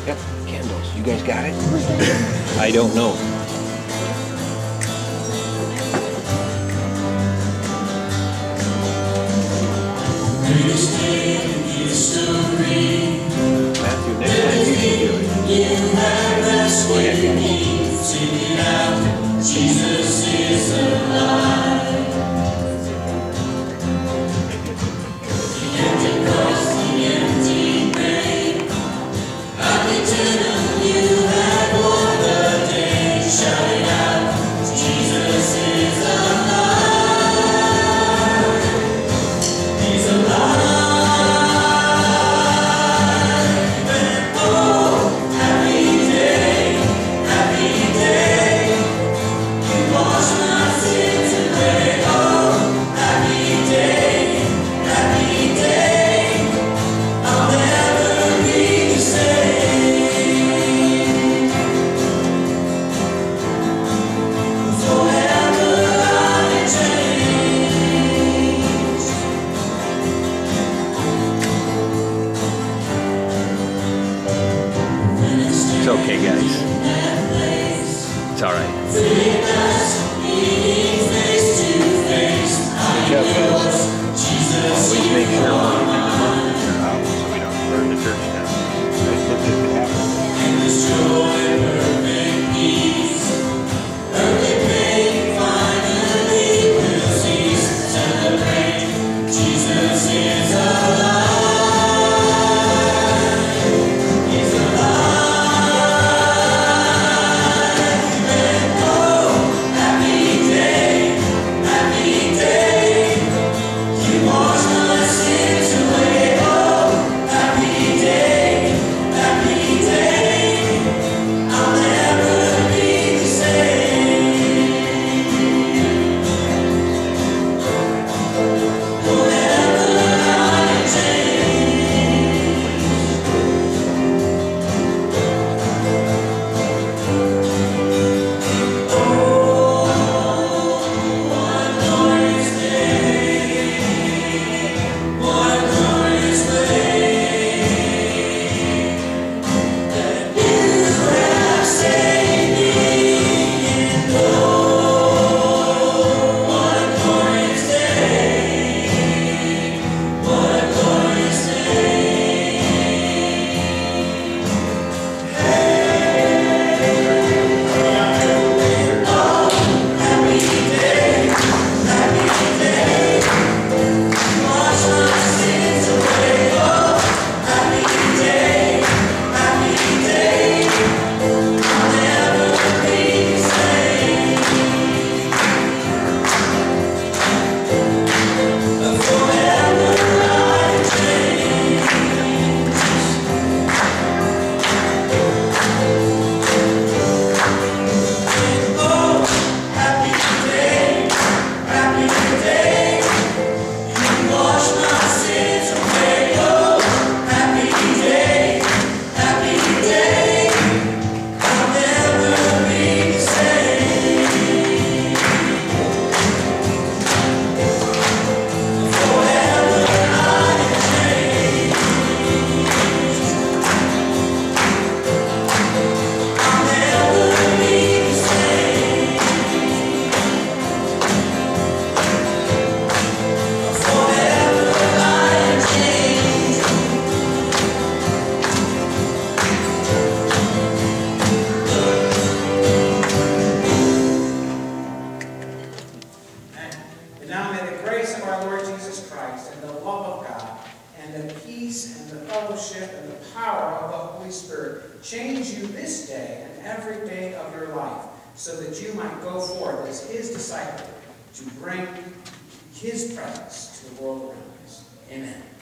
Yep, candles. You guys got it? I don't know. Matthew, next time you should do it. Go ahead, guys. Jesus is alive. The empty cross, the empty grave. Happy eternal, you have won the day. Shout it out, Jesus is alive. He's alive. And oh, happy day, happy day. You wash my sins away. Oh, happy day, happy day. I'll never be the same. Forever I change. It's okay, guys. It's all right. Feeling us, meeting face to face. Good job, guys. Jesus, Always make sure when you pick them up that they're out so we don't burn the church down. Right? That could happen. in this joy, perfect peace. Earthly pain finally will cease. Celebrate, Jesus is alive. He's alive. And oh, happy day, happy day. You wash my sins away. Oh, happy day, happy day. I'll never be the same. Forever I change. Oh, one glorious day, one glorious day, that you have saved me. And oh, one glorious day, one glorious day. Oh, happy day, happy day. Wash my sins away. Oh, happy day, happy day. I'll never be the same. Forever I change. Oh, happy day, happy day. You wash my sins away. Oh, happy day, happy day. I'll never be the same. Forever I change. I'll never be the same. Forever I change. And now may the grace of our Lord Jesus Christ and the love of God and the peace and the fellowship and the power of the Holy Spirit change you this day and every day of your life, so that you might go forth as His disciple to bring His presence to the world around us. Amen.